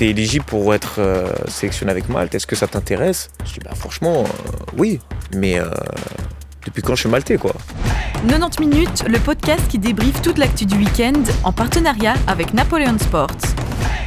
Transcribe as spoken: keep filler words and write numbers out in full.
t'es éligible pour être euh, sélectionné avec Malte, est-ce que ça t'intéresse? Je dis bah franchement, euh, oui, mais euh, depuis quand je suis maltais quoi? quatre-vingt-dix minutes, le podcast qui débriefe toute l'actu du week-end en partenariat avec Napoleon Sports.